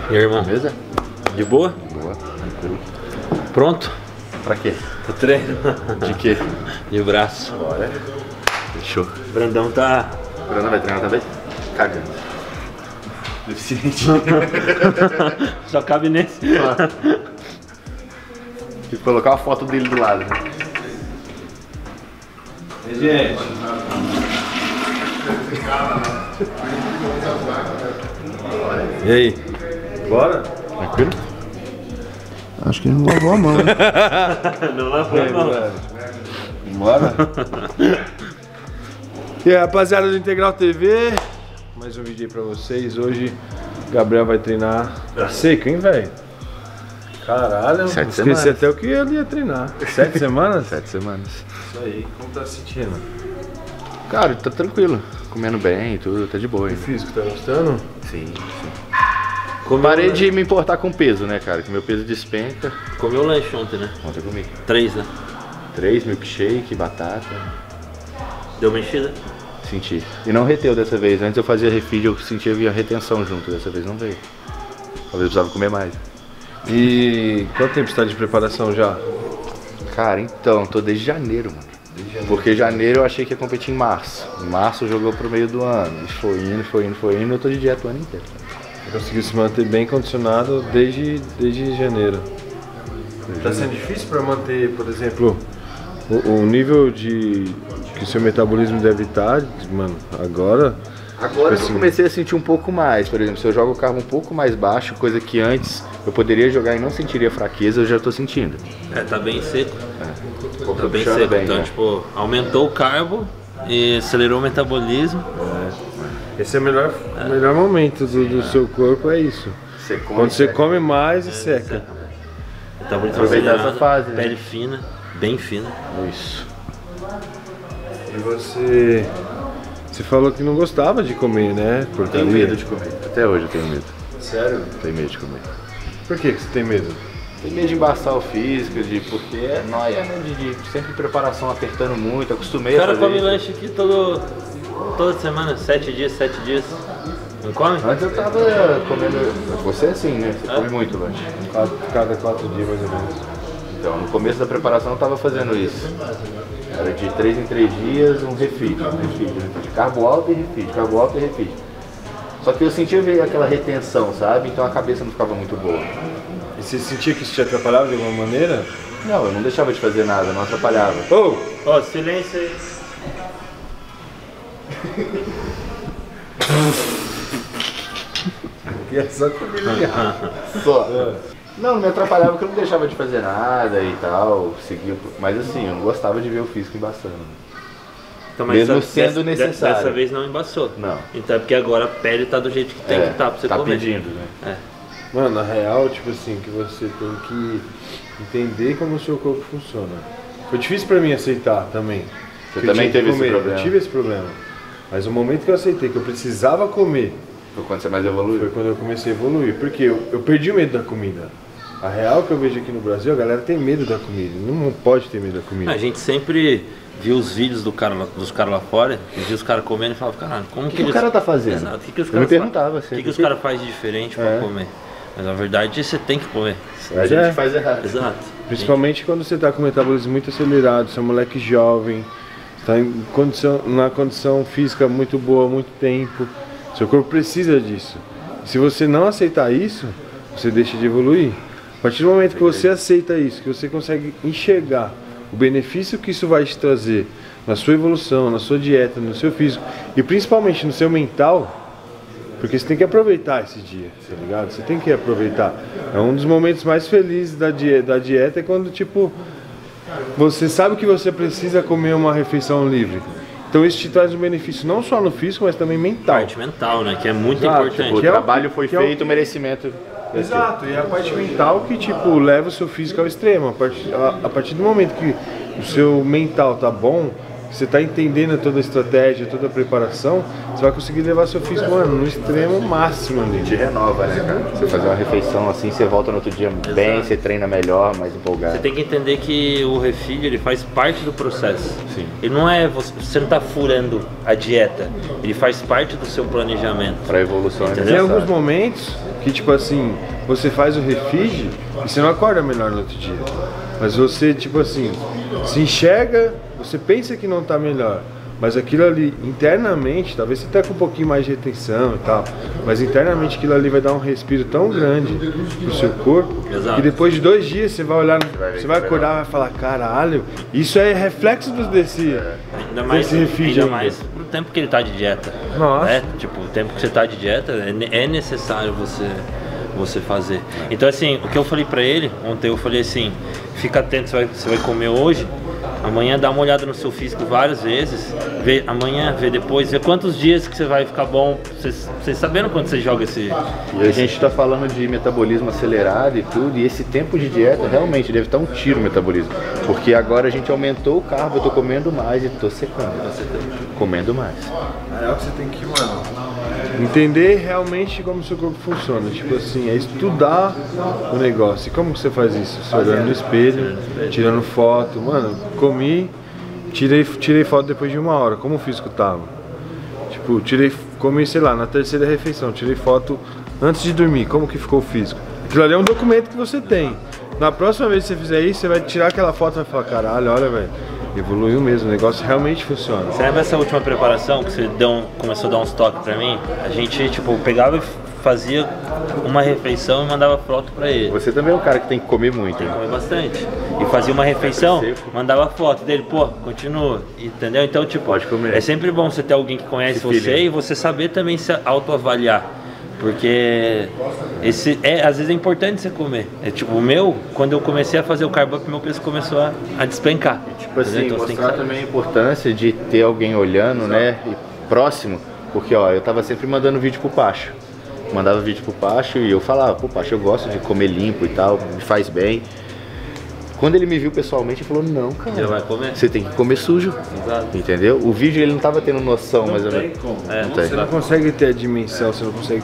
E aí, irmão? Beleza? De boa? Boa, tranquilo. Pronto? Pra quê? Pro treino? De quê? De braço. Bora. Fechou. O Brandão tá... O Brandão vai treinar também? Cagando. Deficiente. Só cabe nesse. Tem que colocar uma foto dele do lado, né? E gente? E aí? Bora? Tranquilo? Acho que ele não lavou a mão, né? Não lavou a mão. Bora? E aí, rapaziada do Integral TV, mais um vídeo aí pra vocês. Hoje o Gabriel vai treinar. Tá seco, hein, velho? Caralho, 7 esqueci semanas. até o que ele ia treinar. 7 semanas? 7 semanas. Isso aí, como tá se sentindo? Cara, tá tranquilo. Comendo bem e tudo, tá de boa O ainda. físico, tá gostando? Sim, sim. Comeu, Parei de me importar com peso, né, cara? Que meu peso despenca. Comeu lanche ontem, né? Ontem comi 3, né? 3 milkshake, batata. Deu uma enchida? Senti. E não reteu dessa vez. Antes eu fazia refeed, eu sentia a retenção junto. Dessa vez não veio. Talvez eu precisava comer mais. E quanto tempo você tá de preparação já? Cara, então, tô desde janeiro, mano. Porque janeiro eu achei que ia competir em março. Em março jogou pro meio do ano. E foi indo. Eu tô de dieta o ano inteiro. Você conseguiu se manter bem condicionado desde janeiro. Tá sendo difícil pra manter, por exemplo, o nível de que o seu metabolismo deve estar, mano, agora? Agora assim, eu comecei a sentir um pouco mais. Por exemplo, se eu jogo o carro um pouco mais baixo, coisa que antes eu poderia jogar e não sentiria fraqueza, eu já tô sentindo. É, tá bem seco. Tá bem puxando seco. bem, Então, né? tipo, aumentou o carbo e acelerou o metabolismo. Esse é o melhor momento do seu corpo, é isso. Você come, Quando você seca. come mais e seca. Metabolismo Aproveitar acelerado, essa fase, né? pele fina, bem fina. Isso. E você falou que não gostava de comer, né? Porcaria. Tenho medo de comer. Até hoje eu tenho medo. Sério? Tenho medo de comer. Por que você tem medo? Tenho medo de embaçar o físico, porque é nóia, né? De sempre preparação apertando muito, acostumei O a cara fazer come isso. lanche aqui toda semana, 7 dias. Não come? Antes eu tava comendo. Você é assim, né? Você come muito lanche. Cada 4 dias mais ou menos. Então, no começo da preparação eu tava fazendo isso. Era de 3 em 3 dias um refeed. Carbo alto e refeed, carbo alto e refeed. Só que eu sentia aquela retenção, sabe? Então a cabeça não ficava muito boa. E você sentia que isso te atrapalhava de alguma maneira? Não, eu não deixava de fazer nada, não atrapalhava. Oh! Ó, silêncio aí. E é só comida de rato. Só. Não me atrapalhava porque eu não deixava de fazer nada e tal, seguia. Mas assim, eu não gostava de ver o físico embaçando. Então, Mesmo sendo necessário. Dessa vez não embaçou. Não. Então é porque agora a pele tá do jeito que tem que estar pra você tá comer. pedindo, né? É. Mano, na real, tipo assim, que você tem que entender como o seu corpo funciona. Foi difícil pra mim aceitar também. Você que eu também tinha que teve esse comer. problema? Eu tive esse problema. Mas o momento que eu aceitei que eu precisava comer Foi quando você mais foi evoluiu. quando eu comecei a evoluir. Porque eu perdi o medo da comida. A real que eu vejo aqui no Brasil, a galera tem medo da comida. Não pode ter medo da comida. A gente sempre viu os vídeos dos caras lá fora, e via os caras comendo e falava, caralho, como O que o cara tá fazendo? Exato, o que os Eu caras me perguntava O sempre. que os caras fazem de diferente pra comer? Mas na verdade você tem que comer. A gente faz errado. Exato. Principalmente quando você está com o metabolismo muito acelerado, você é um moleque jovem, está na condição física muito boa há muito tempo, seu corpo precisa disso. Se você não aceitar isso, você deixa de evoluir. A partir do momento que você aceita isso, que você consegue enxergar o benefício que isso vai te trazer na sua evolução, na sua dieta, no seu físico e principalmente no seu mental, porque você tem que aproveitar esse dia, tá ligado? Você tem que aproveitar. É um dos momentos mais felizes da dieta é quando, tipo, você sabe que você precisa comer uma refeição livre. Então isso te traz um benefício não só no físico, mas também mental. Parte mental, né? Que é muito Exato, importante. O Que é o- trabalho foi que é o- feito, o merecimento. Exato, e é a parte mental que, tipo, leva o seu físico ao extremo. A partir do momento que o seu mental tá bom, você tá entendendo toda a estratégia, toda a preparação, você vai conseguir levar seu físico, mano, no extremo máximo ali. Te renova, né, cara? Você fazer uma refeição assim, você volta no outro dia bem, você treina melhor, mais empolgado. Você tem que entender que o refeed ele faz parte do processo. Sim. Ele não é você não tá furando a dieta. Ele faz parte do seu planejamento. Pra evolução é Entendeu? Tem necessário. alguns momentos que tipo assim, você faz o refeed e você não acorda melhor no outro dia. Mas você, tipo assim, se enxerga, você pensa que não tá melhor. Mas aquilo ali, internamente, talvez você tá com um pouquinho mais de retenção e tal, mas internamente aquilo ali vai dar um respiro tão grande pro seu corpo, que depois de 2 dias você vai olhar, você vai acordar e vai falar, caralho, isso é reflexo desse refeed. Ainda mais pro tempo que ele tá de dieta. Nossa. Né? Tipo, o tempo que você tá de dieta, é necessário você fazer. Então assim, o que eu falei pra ele, ontem eu falei assim, fica atento, você vai comer hoje, amanhã dá uma olhada no seu físico várias vezes, vê amanhã, vê depois, vê quantos dias que você vai ficar bom, você sabendo quando você joga esse... E a gente tá falando de metabolismo acelerado e tudo, e esse tempo de dieta realmente deve estar um tiro no metabolismo. Porque agora a gente aumentou o carbo, eu tô comendo mais e tô secando. Comendo mais. É o que você tem que, mano, entender realmente como o seu corpo funciona. Tipo assim, é estudar o negócio. E como que você faz isso? Você olhando no espelho, tirando foto. Mano, comi, tirei foto depois de 1 hora. Como o físico tava? Tipo, comi, sei lá, na 3ª refeição. Tirei foto antes de dormir. Como que ficou o físico? Aquilo ali é um documento que você tem. Na próxima vez que você fizer isso, você vai tirar aquela foto e vai falar, caralho, olha, velho, evoluiu mesmo, o negócio realmente funciona. Você lembra essa última preparação que você começou a dar uns toques pra mim? A gente, tipo, pegava e fazia uma refeição e mandava foto pra ele. Você também é um cara que tem que comer muito, Tem que né? comer bastante. E fazia uma refeição, mandava foto dele, pô, continua, entendeu? Então, tipo, Pode comer. é sempre bom você ter alguém que conhece você e você saber também se autoavaliar. Porque às vezes é importante você comer. É tipo, o meu, quando eu comecei a fazer o carb up, meu peso começou a despencar. Tipo assim, então, mostrar também a importância de ter alguém olhando, né, e próximo, porque ó, eu tava sempre mandando vídeo pro Pacho. Mandava vídeo pro Pacho e eu falava, pô, Pacho, eu gosto de comer limpo e tal, me faz bem. Quando ele me viu pessoalmente, ele falou, não, cara, Você vai comer? você tem que comer sujo. Exato. Entendeu? O vídeo ele não tava tendo noção, mas eu não... Você não consegue ter a dimensão, você não consegue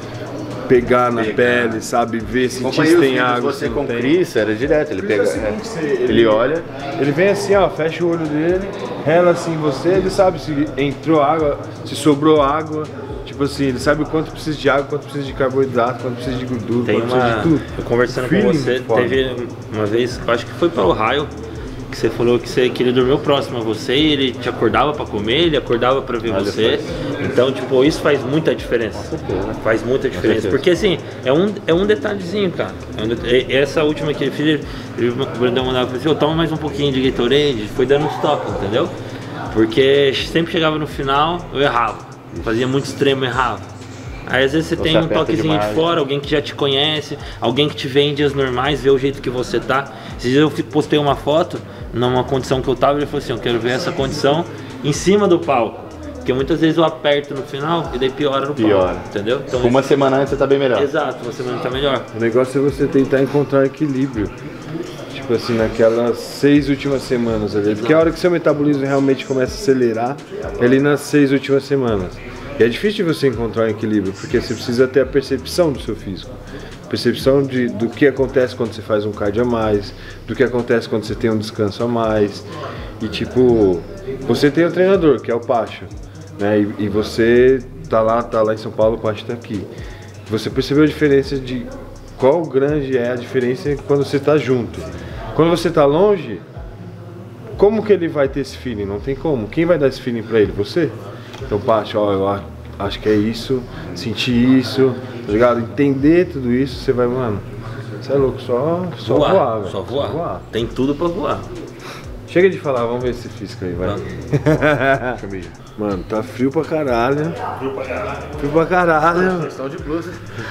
pegar na pele, sabe, ver, sentir se tem água. Você com o Chris, era direto, ele pega, ele olha, ele vem assim, ó, fecha o olho dele, rela assim em você, ele sabe se entrou água, se sobrou água, tipo assim, ele sabe o quanto precisa de água, quanto precisa de carboidrato, quanto precisa de gordura, Tem quanto precisa de tudo. Eu conversando com você, teve uma vez, acho que foi para o raio, que você falou que ele dormiu próximo a você e ele te acordava para comer, ele acordava para ver você. Então, tipo, isso faz muita diferença. Faz muita diferença. Porque assim, é um detalhezinho, cara. Essa última que ele fez, o Brandão mandava pra você, toma mais um pouquinho de Gatorade, foi dando uns toques, entendeu? Porque sempre chegava no final, eu errava. Fazia muito extremo, errava. Aí às vezes você tem um toquezinho de fora, alguém que já te conhece, alguém que te vê em dias normais, vê o jeito que você tá. Esses dias eu postei uma foto, numa condição que eu tava, ele falou assim, eu quero ver essa condição em cima do palco. Porque muitas vezes eu aperto no final e daí piora no palco, entendeu? Então, uma semana antes você tá bem melhor. Exato, uma semana tá melhor. O negócio é você tentar encontrar equilíbrio. Tipo assim, naquelas 6 últimas semanas ali. Porque a hora que seu metabolismo realmente começa a acelerar é ali nas 6 últimas semanas. E é difícil de você encontrar um equilíbrio, porque você precisa ter a percepção do seu físico. Percepção do que acontece quando você faz um cardio a mais, do que acontece quando você tem um descanso a mais. E tipo, você tem o treinador, que é o Pacho, né? E você tá lá em São Paulo, o Pacho tá aqui. Você percebeu a diferença de qual grande é a diferença quando você tá junto. Quando você tá longe, como que ele vai ter esse feeling? Não tem como. Quem vai dar esse feeling pra ele? Você? Então, Pacho, ó, eu acho que é isso, sentir isso, tá ligado? Entender tudo isso, você vai, mano, você é louco, só voar, velho. Só voar. Tem tudo pra voar. Chega de falar, vamos ver esse físico aí, vai. Mano, tá frio pra caralho. Frio pra caralho. Questão de blusa.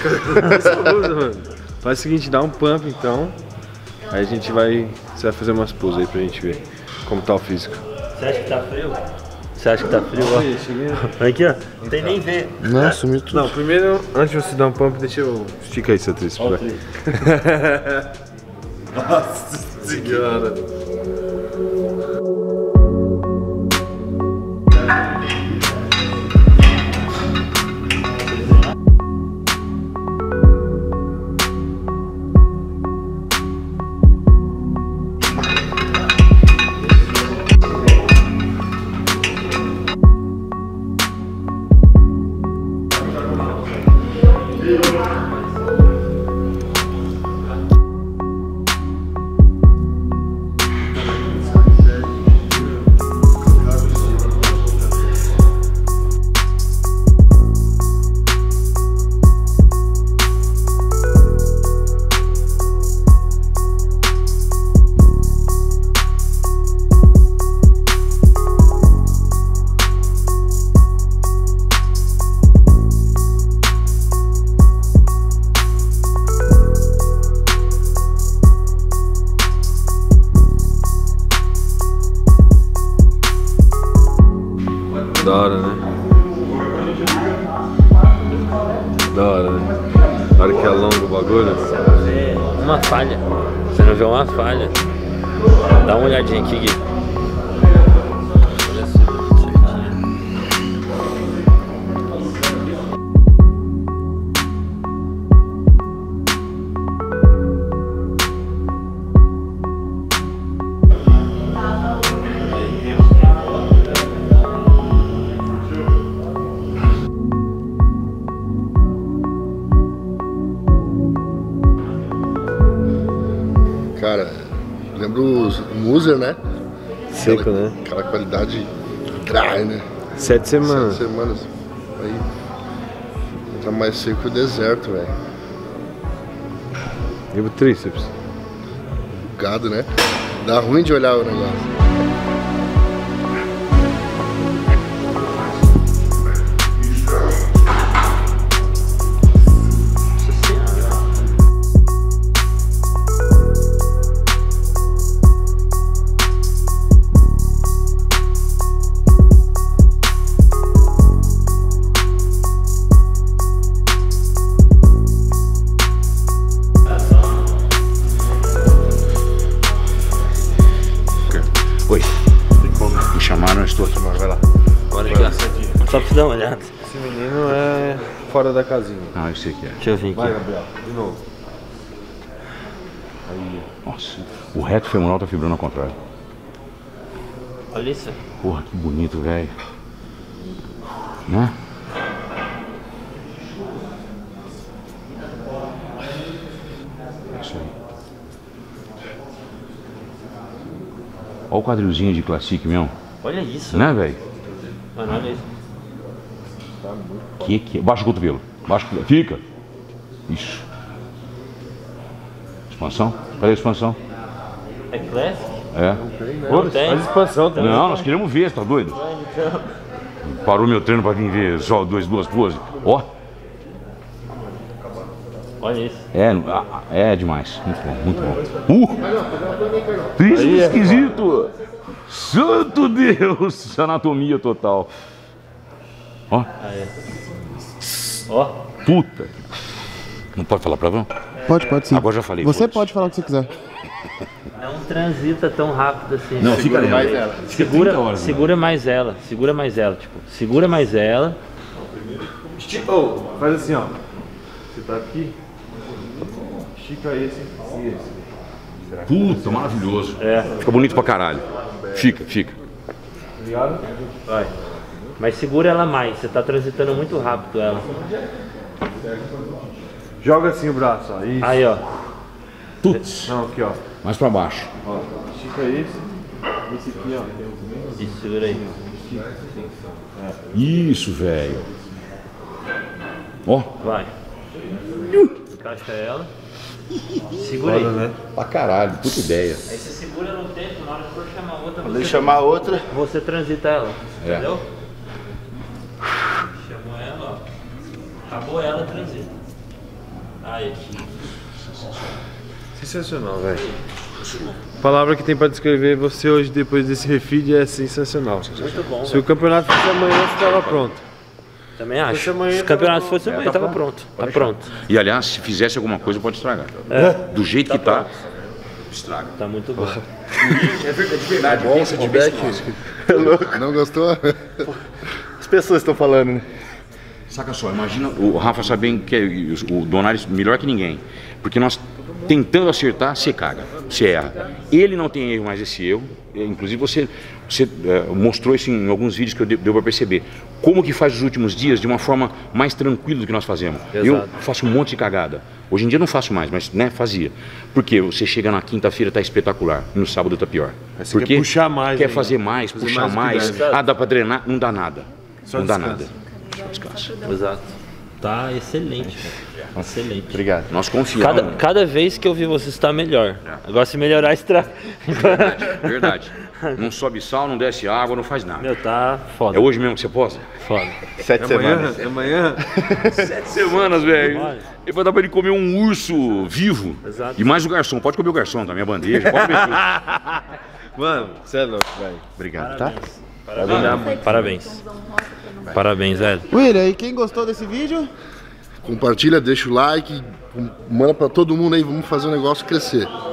Mano. Faz o seguinte, dá um pump então. Aí a gente vai. Você vai fazer umas poses aí pra gente ver como tá o físico. Você acha que tá frio? Você acha que tá frio? Ó. Aqui, ó. Não tem nem ver. Não, sumiu tudo. Não, primeiro, antes de você dar um pump, deixa eu. Estica aí seu tríceps, vai. Nossa senhora. Da hora, né? Da hora, né? Na hora que alonga o bagulho. Uma falha. Você não vê uma falha. Dá uma olhadinha aqui, Gui. Cara, lembro o Muser, né? Seco, né? Aquela qualidade dry, né? 7 semanas. 7 semanas. Aí tá mais seco que o deserto, velho. E o tríceps? Gado, né? Dá ruim de olhar o negócio. Só pra você dar uma olhada. Esse menino é fora da casinha. Ah, eu sei que é. Deixa eu vir aqui. Vai, Gabriel, de novo. Aí. Nossa, o reto femoral tá fibrando ao contrário. Olha isso. Porra, que bonito, velho. Né? É isso aí. Olha o quadrilzinho de Classic mesmo. Olha isso. Né, velho? Mano, olha isso. Que? Baixa o cotovelo. Baixa o cotovelo. Fica. Isso. Expansão? Cadê a expansão? É Classic? É. Não tem. Faz expansão também. Não, nós queremos ver, você tá doido? Parou meu treino pra vir ver só duas poses. Ó. Olha isso. É demais. Muito bom, muito bom. Príncipe esquisito. Santo Deus. Anatomia total. Ó. Aí. Ó. Puta. Não pode falar palavrão? Pode sim. Agora já falei. Você foda-se. pode falar o que você quiser. Não transita tão rápido assim. Não, fica nela. mais ela. Segura mais ela. Segura mais ela. Tipo, segura mais ela. Oh, faz assim, ó. Você tá aqui, estica esse e esse. Puta, maravilhoso. É. Fica bonito pra caralho. Fica. Ligado? Vai. Mas segura ela mais. Você tá transitando muito rápido ela. Joga assim o braço, ó. Isso. Aí, ó. Tuts. Não, aqui, ó. Mais pra baixo. Ó, estica esse aqui, ó. Isso, segura aí. Isso, velho. Ó. Vai. Encaixa ela. Segura aí. Né? Pra caralho, puta ideia. Aí você segura no tempo, na hora que for chamar outra, Quando ele chamar outra, você transita ela. É. Entendeu? Chamou ela, ó. Acabou ela, transita. Aí. Sensacional, velho. A palavra que tem pra descrever você hoje depois desse refeed é sensacional. Muito bom. Se o campeonato fosse amanhã, você tava pronto. Também acho. fosse amanhã, Se o campeonato fosse amanhã, tava pronto. Tá pronto. E aliás, se fizesse alguma coisa, pode estragar. Do jeito que tá, estraga. Tá muito bom. Bom feedback. Não gostou? As pessoas estão falando, né? Saca só, imagina, o Rafa sabe bem que o Donares melhor que ninguém. Porque nós tentando acertar, você caga, você erra. Ele não tem erro, mas esse erro. Inclusive você mostrou isso em alguns vídeos que deu para perceber. Como que faz os últimos dias de uma forma mais tranquila do que nós fazemos. Exato. Eu faço um monte de cagada. Hoje em dia não faço mais, mas né, fazia. Porque você chega na quinta-feira, tá espetacular. E no sábado tá pior. Você Porque quer puxar mais quer ainda. fazer mais, Fazer puxar mais mais. cuidado. Ah, dá para treinar? Não dá nada. Só não dá descansa. nada. Só descansa. Exato. Tá excelente, cara. Excelente. Obrigado. Nós confiamos. Cada vez que eu vi você está melhor. Agora se melhorar, estraga. Verdade. Não sobe sal, não desce água, não faz nada. Meu, tá foda. É hoje mesmo que você posa? Foda. 7 semanas. Amanhã? 7 semanas, velho. Olha. E vai dar pra ele comer um urso vivo. Exato. E mais o garçom. Pode comer o garçom também, a bandeja. Pode comer tudo. Mano, você é louco, velho. Obrigado, tá? Parabéns. Parabéns, velho. William, e quem gostou desse vídeo? Compartilha, deixa o like, manda pra todo mundo aí, vamos fazer o negócio crescer.